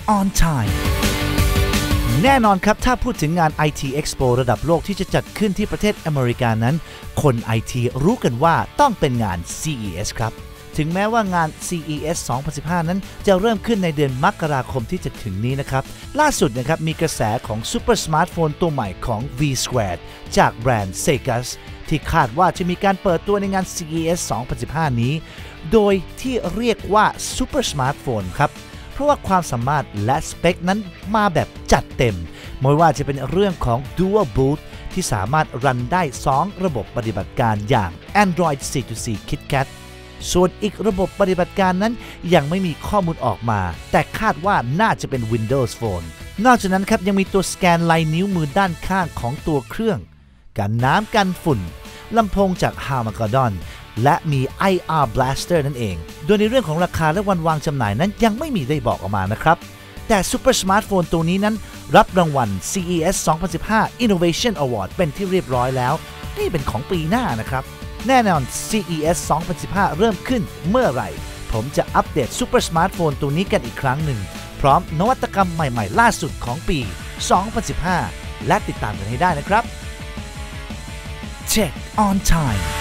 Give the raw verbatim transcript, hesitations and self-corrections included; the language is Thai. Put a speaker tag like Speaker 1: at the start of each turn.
Speaker 1: on Time แน่นอนครับถ้าพูดถึงงาน ไอ ที Expo ระดับโลกที่จะจัดขึ้นที่ประเทศอเมริกานั้นคน ไอ ที รู้กันว่าต้องเป็นงาน ซี อี เอส ครับถึงแม้ว่างาน ซี อี เอส สองพันสิบห้า นั้นจะเริ่มขึ้นในเดือนมกราคมที่จะถึงนี้นะครับล่าสุดนะครับมีกระแสของซูเปอร์สมาร์ทโฟนตัวใหม่ของ V Squared จากแบรนด์ Segas ที่คาดว่าจะมีการเปิดตัวในงาน ซี อี เอส สองพันสิบห้า นี้โดยที่เรียกว่าซูเปอร์สมาร์ทโฟนครับเพราะว่าความสามารถและสเปคนั้นมาแบบจัดเต็มไม่ว่าจะเป็นเรื่องของ Dual Boot ที่สามารถรันได้สองระบบปฏิบัติการอย่าง Android โฟร์ จุดสี่ KitKat ส่วนอีกระบบปฏิบัติการนั้นยังไม่มีข้อมูลออกมาแต่คาดว่าน่าจะเป็น Windows Phone นอกจากนั้นครับยังมีตัวสแกนลายนิ้วมือด้านข้างของตัวเครื่องกันน้ำกันฝุ่นลำโพงจาก Harman-Kardon และมี ไอ อาร์ Blaster นั่นเองโดยในเรื่องของราคาและวันวางจำหน่ายนั้นยังไม่มีได้บอกออกมานะครับแต่ซูเปอร์สมาร์ทโฟนตัวนี้นั้นรับรางวัล ซี อี เอส สองพันสิบห้า Innovation Award เป็นที่เรียบร้อยแล้วนี่เป็นของปีหน้านะครับแน่นอน ซี อี เอส สองพันสิบห้า เริ่มขึ้นเมื่อไหร่ผมจะอัปเดตซูเปอร์สมาร์ทโฟนตัวนี้กันอีกครั้งหนึ่งพร้อมนวัตกรรมใหม่ๆล่าสุดของปี สองพันสิบห้า และติดตามกันให้ได้นะครับ Check on Time